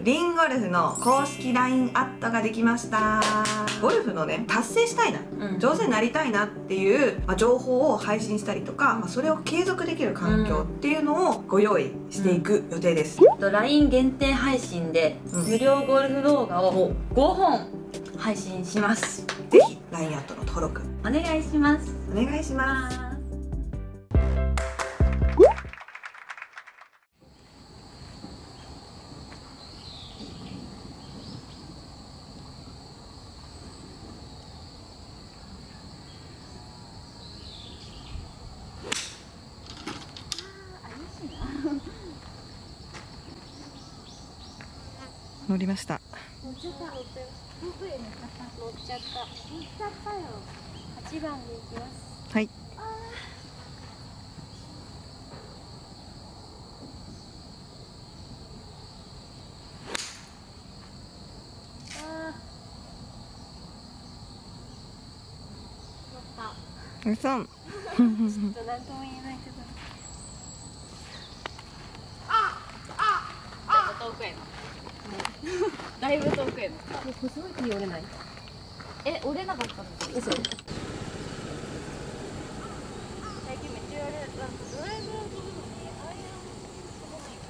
リンゴルフの公式 LINE アットができました。ゴルフのね、達成したいな、上手になりたいなっていう、情報を配信したりとか、それを継続できる環境っていうのをご用意していく予定です。 LINE 限定配信で無料ゴルフ動画を5本配信します。 ぜひ LINE アットの登録お願いします。 お願いします。乗りました。 乗っちゃった。乗っちゃったよ。8番に行きます。 はい。 乗った。 うそん。 ちょっとなんとも言えないけど。遠くへの。だいぶ遠くへの。すごい木折れない。折れなかったんですよ。嘘。最近めっちゃ折れる。ドライブを飛ぶのにアイアン飛ばないから。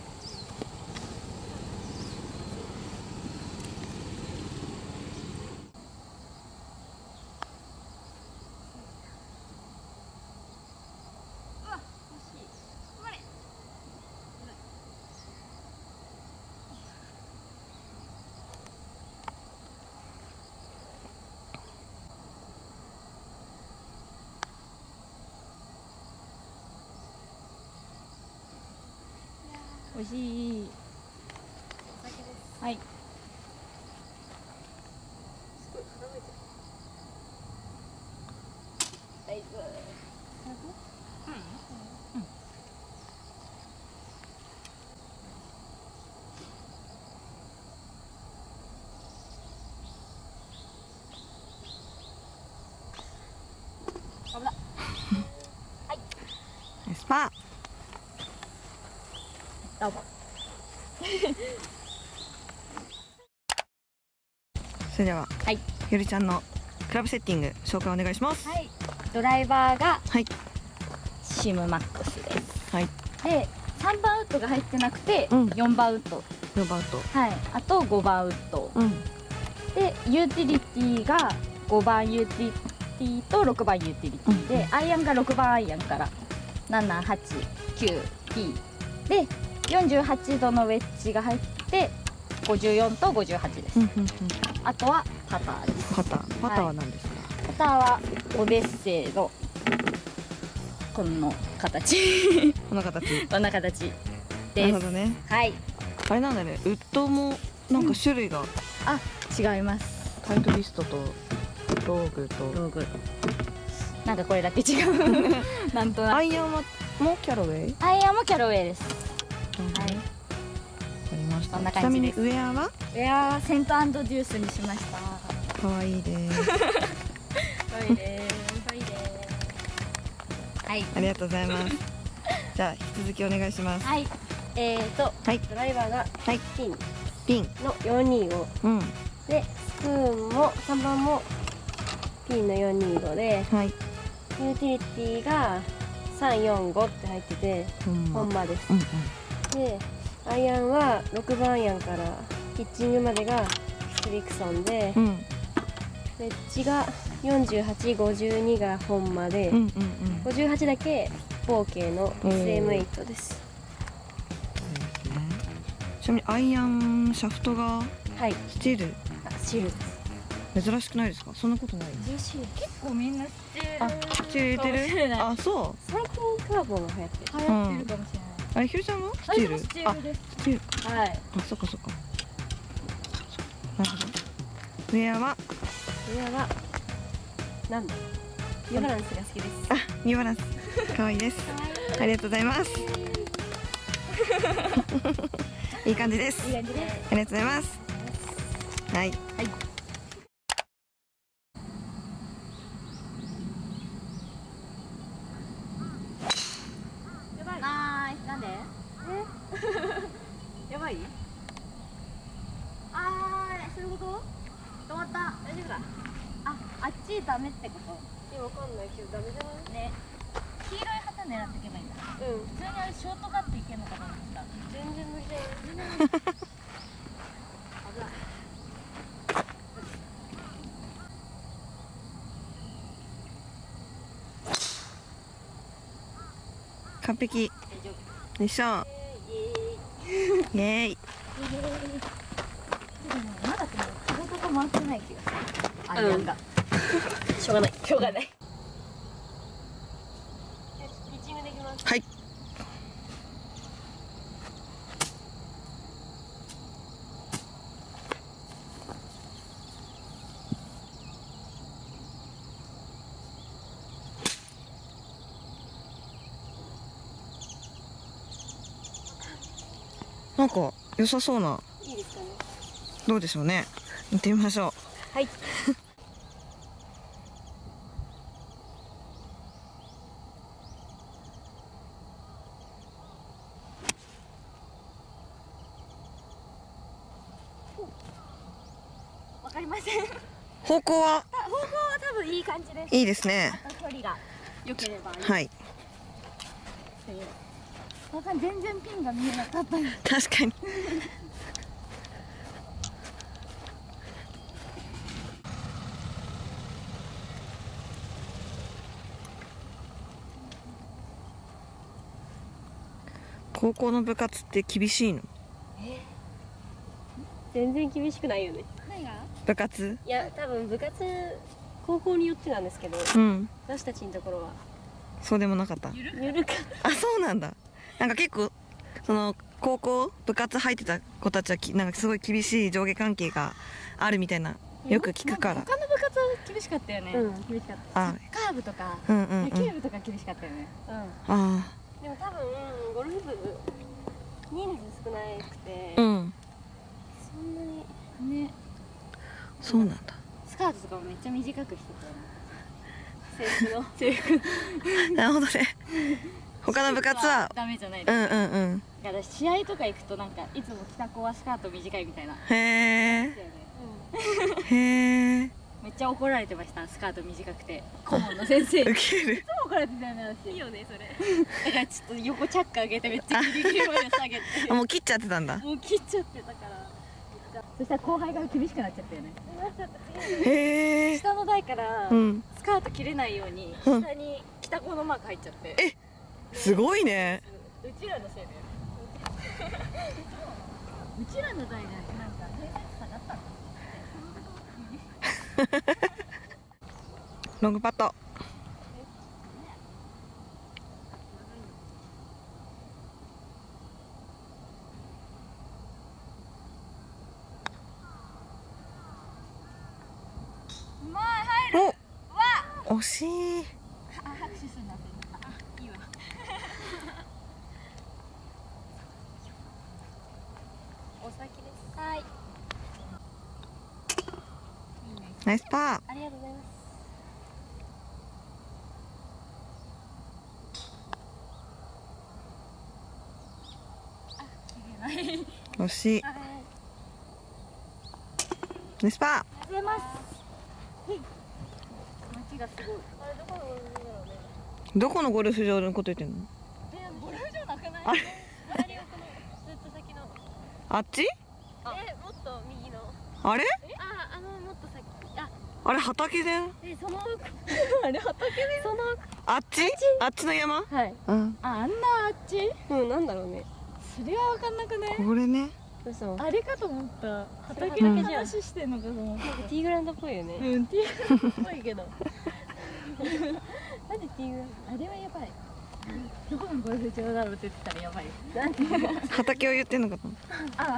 うわ、惜しい。頑張れ。 美味しい。 お酒です。 はい。 すごい傾いてる。大丈夫。危ない。はい。 スパー。 どうも。 それでは、 はい。 ゆりちゃんのクラブセッティング紹介お願いします。 はい。ドライバーがはいシムマックスです。 はい。 で、3番ウッドが入ってなくて、4番ウッド。 4番と。 はい。あと5番ウッド。 うん。 で、ユーティリティが5番ユーティリティと6番ユーティリティで、アイアンが6番アイアンから7、8、9、P で48度のウェッジが入って54と58です。あとはパターです。 パターは何ですか？ パターはオデッセイのこの形この形。 こんな形なです。 るほどね。 はい。 あれなんだね。ウッドもなんか種類が、 あ、違います。 タイトリストとローグとローグ。なんかこれだけ違う。なんとなく。 アイアンはもキャロウェイ？ アイアンもキャロウェイです。 はい。わかりました。 そんなちな感じです。 みにウェアは？ ウェアはセント&デュースにしました。 可愛いです。 可愛いです。可愛いです。はい。 ありがとうございます。じゃあ引き続きお願いします。 はい。 はい。 ドライバーがはい。 ピンピン。 の425 うん。 で、スプーンも3番もピンの425で、 はい。 ユーティリティが345って入ってて、本間です。 うんうん。 で、アイアンは6番アイアンからピッチングまでがシリクソンで、 うん。 ウェッジが48、52が本間で、 うんうんうん。 58だけボーケーの SM8 です。 ちなみにアイアンシャフトがはい。 スチールスチールです。 珍しくないですか？そんなことない？ 結構みんな知ってる。 あ、スチール入れてる？あ、そう。 最近カーボンが流行ってる。 流行ってるかもしれない。 あれひるちゃんもスチール？ スチールです。 スチール。 はい。 あ、そっかそっか。なるほど。ウェアは？ ウェアはなんだ。ニューバランスが好きです。 あ、ニューバランス。可愛いです。ありがとうございます。いい感じです。 いい感じです。 ありがとうございます。はい。 はい。 ナイス。なんで？ やばい？ そういうこと？止まった。大丈夫だ。あっちダメってこと？ わかんないけどダメじゃないね。黄色い旗狙っていけばいいんだ。普通にあれショートカットいけるのかと思った。 全然無理だよ。危ない。 完璧。よいしょ。イエーイ。 まだでも仕事が回ってない気がする。アイアンが。 しょうがない。しょうがない。ピッチングできます。 はい。なんか良さそうな。 いいですかね。 どうでしょうね。行ってみましょう。 はい。 わかりません。 方向は方向は多分いい感じです。 いいですね。 あと距離が良ければいい。 はい。 全然ピンが見えなかった。 確かに。高校の部活って厳しいの？ 全然厳しくないよね。 何が？ 部活？ いや、多分部活高校によってなんですけど、 うん。 私たちのところはそうでもなかった。 ゆるかっあ、そうなんだ。なんか結構その高校部活入ってた子たちはなんかすごい厳しい上下関係があるみたいなよく聞くから。 他の部活は厳しかったよね。 厳しかった。 あ、 カーブとかうんうんうん。 野球部とか厳しかったよね。 あでも多分ゴルフ部人数少なくて、 あ、うん。 そんなにね。 そうなんだ。 スカートとかもめっちゃ短くしてたよね。 制服のなるほどね。他の部活はダメじゃない。 うんうんうん。 だから試合とか行くとなんかいつも着た子はスカート短いみたいな。 へえ。へえ。 めっちゃ怒られてました。スカート短くて顧問の先生に。 ウケる。 いつも怒られてたよね私。 いいよねそれ。 だからちょっと横チャック上げてめっちゃギリギリまで下げて。 あ、もう切っちゃってたんだ。 もう切っちゃってたから。そしたら後輩が厳しくなっちゃったよね。 へえ。 下の台からうん。 スカート切れないようにうん下に着た子のマーク入っちゃって。 すごいね。 うちらのせいで。うちらの代がなんか偏差値下がったの。 ロングパット。 うまい入る。 お、惜しい。 拍手するなって。いいわ。 お先です。 はい。 ナイスパー。 ありがとうございます。 惜しい。ナイスパー。 ありがとうございます。街がすごい。 あれどこのゴルフ場だろうね。 どこのゴルフ場のこと言ってんの？ ゴルフ場なくない？ あれ？ 左奥のずっと先の。 あっち？ もっと右の。 あれ？ もっと先。 あれ畑で？ そのあれ畑で。そのあっち？あっちの山？ はい。 うん。 あんなあっち？ なんだろうね。 それは分かんなくない？ これね。 どうしたの？ あれかと思った。畑の話してんのかと思った。 ティーグラウンドっぽいよね。 うん、ティーグラウンドっぽいけど。 なんでティーグラウンド？ あれはやばい。どこのゴルフ場だろうって言ってたらやばい。 畑を言ってんのかと思った。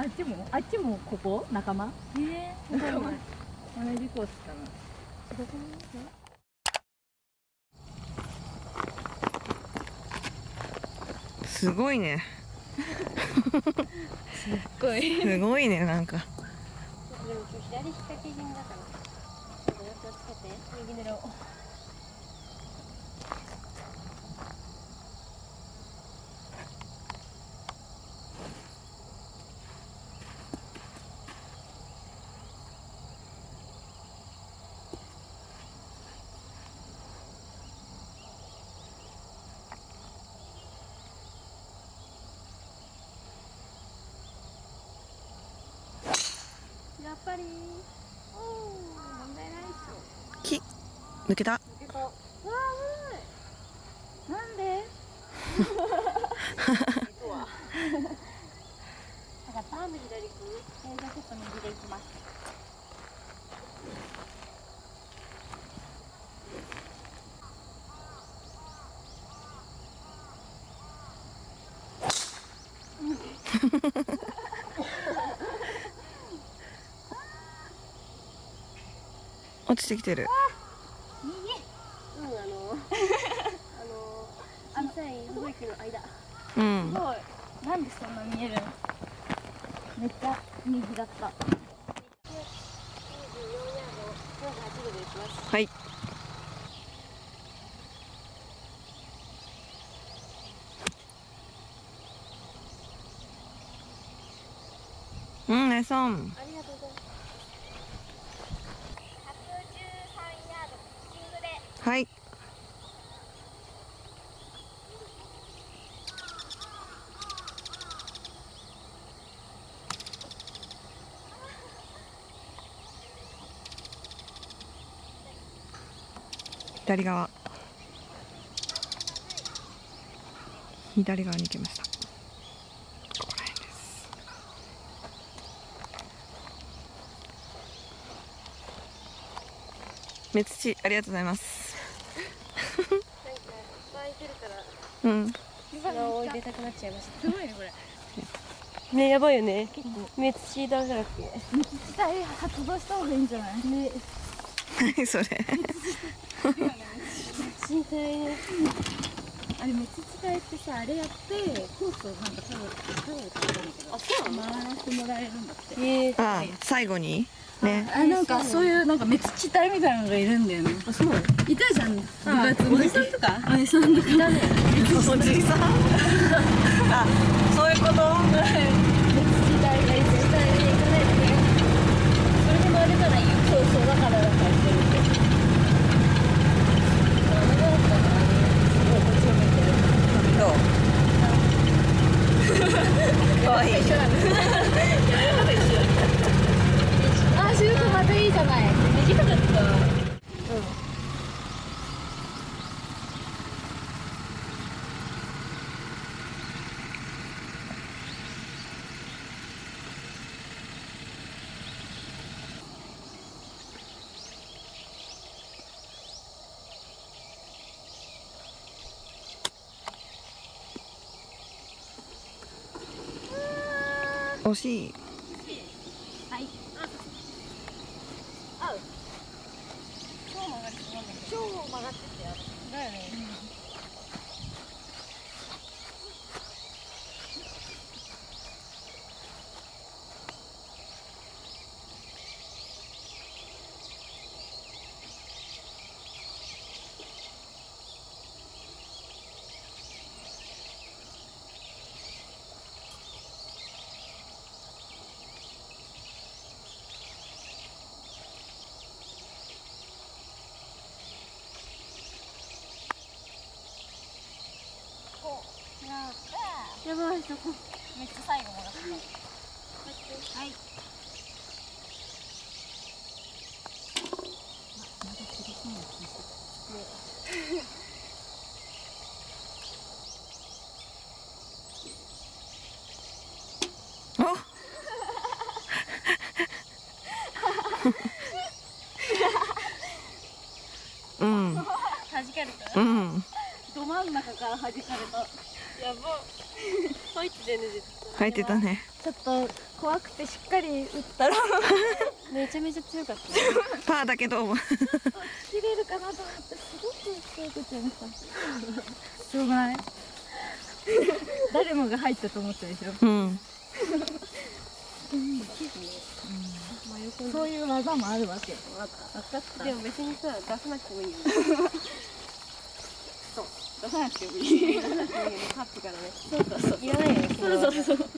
あっちもここ仲間？仲間。同じコースかな。 すごいね。 すごい。 すごいね、なんか。 でも今日左引っ掛け気味だから。ちょっと気をつけて。右狙おう。 やっぱりおお問題ないっしょ。 木抜けた。 抜けた。わあ危ない。 なんで？ 実は分かった。 なんで左行く？ じゃあちょっと右で行きます。 落ちてきてる。 小さい植木の間。 うん。 すごい。なんでそんな見えるの？めっちゃ右だった。 94ヤード、48度で行きます。 はい。うん、ナイスオン。 ありがとうございます。113ヤード、ピッチングで。 はい。左側。左側に行きました。ここら辺です。目土ありがとうございます。 なんかいっぱい出るからうん。 砂を入れたくなっちゃいました。 すごいねこれ。 ね、やばいよね。目土だらけ。 実際発動した方がいいんじゃない？ ね、 何それ。 身体ね。 あれめっちゃ伝えてさ、あれやってコースをなんか多分あ、そうなの？ 回らせてもらえるんだって。 あ、最後に。ね。 あ、なんかそういうなんか滅地帯みたいなのがいるんだよね。 あ、そうなの？ いたじゃん。部活の時。 おじさんとか？ おじさんとか。 だね。 おじさん。あ、そういうこと。 滅地帯がいて、滅地帯に行かないとね。それで回れたらいいよ。そうそう、だからなんか言ってるって。あれだったらすごいこっちを見てる。 どう。可愛い。 一緒なんです。あ、シュートまたいいじゃない。短かった。 惜しい。 はい。 合う。 超曲がりそうなんだけど。 超曲がっててやる。 だよね。 やばい、そこ。 めっちゃ最後曲がった。はい。 うん。 弾かれた。 うん。 ど真ん中から弾かれた。 やば。入ってね、絶入ってたね。 ちょっと怖くてしっかり打ったら対。めちゃめちゃ強かった。 パーだけど。 切れるかなと思ってすごく強くちゃいました。しょうがない。誰もが入ったと思ったでしょ。 うん。 そういう技もあるわけ。 分かった。でも別にさ、出さなくてもいいよね。 出さなくてもいい。 出さなくてもいいよね、カップからね。 そうそうそう。 いらないよね。 そうそうそう。